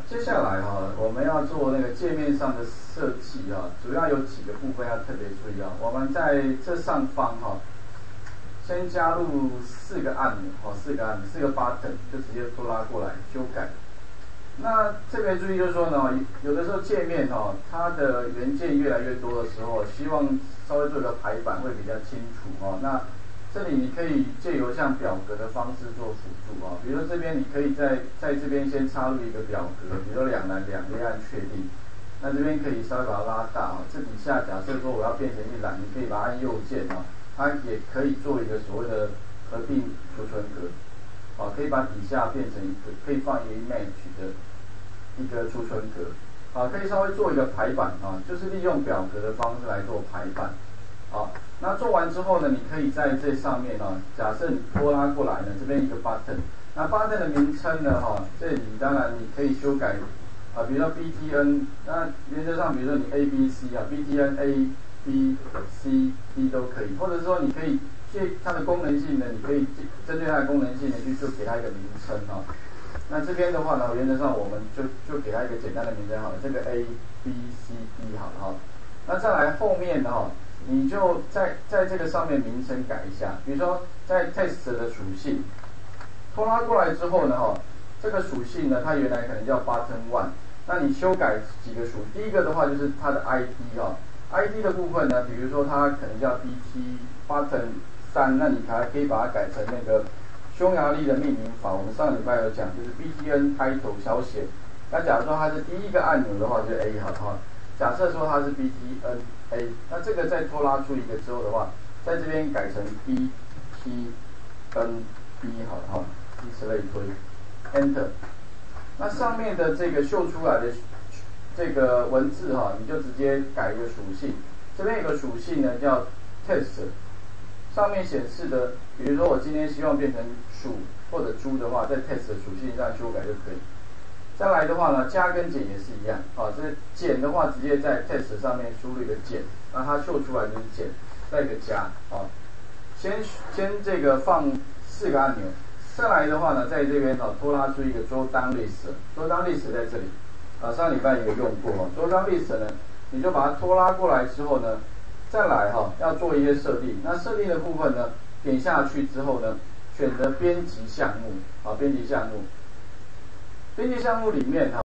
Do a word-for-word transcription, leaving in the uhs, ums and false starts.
接下来哈、哦，我们要做那个界面上的设计啊，主要有几个部分要特别注意啊。我们在这上方哈、哦，先加入四个按钮，哦，四个按钮，四个 button 就直接拖拉过来修改。那特别注意就是说呢，有的时候界面哈、哦，它的元件越来越多的时候，希望稍微做个排版会比较清楚哦。那这里你可以借由像表格的方式做辅助啊，比如说这边你可以在在这边先插入一个表格，比如说两栏两列按确定，那这边可以稍微把它拉大啊。这底下假设说我要变成一栏，你可以把它按右键啊，它也可以做一个所谓的合并储存格，啊，可以把底下变成一个可以放一个 image 的一个储存格，啊，可以稍微做一个排版啊，就是利用表格的方式来做排版。好，那做完之后呢，你可以在这上面哦，假设你拖拉过来呢，这边一个 button， 那 button 的名称呢，哈、哦，这里当然你可以修改啊，比如说 B T N， 那原则上比如说你 A B C 啊 ，B T N A B C D 都可以，或者说你可以借它的功能性呢，你可以针对它的功能性呢，去就给它一个名称哦。那这边的话呢，原则上我们就就给它一个简单的名称好了，这个 A B C D 好了哈、哦。那再来后面的哈、哦。你就在在这个上面名称改一下，比如说在 test 的属性拖拉过来之后呢，哈，这个属性呢，它原来可能叫 button one， 那你修改几个属，第一个的话就是它的 I D 哈 ，I D 的部分呢，比如说它可能叫 B T button 三，那你还可以把它改成那个匈牙利的命名法，我们上礼拜有讲，就是 B T N 开头小写，那假如说它是第一个按钮的话，就是 A 好哈。假设说它是 B T N A， 那这个再拖拉出一个之后的话，在这边改成 B T N B 好了哈，以此类推 ，Enter。那上面的这个秀出来的这个文字哈，你就直接改一个属性。这边有个属性呢叫 test， 上面显示的，比如说我今天希望变成鼠或者猪的话，在 test 的属性上修改就可以。再来的话呢，加跟减也是一样，啊，这减的话直接在 test 上面输入一个减，那它秀出来就是减，再一个加，啊，先先这个放四个按钮，再来的话呢，在这边哦拖拉出一个 draw down list，draw down list 在这里，啊，上礼拜也有用过 draw down list 呢，你就把它拖拉过来之后呢，再来哈、哦、要做一些设定，那设定的部分呢，点下去之后呢，选择编辑项目，啊，编辑项目。编辑项目里面哈。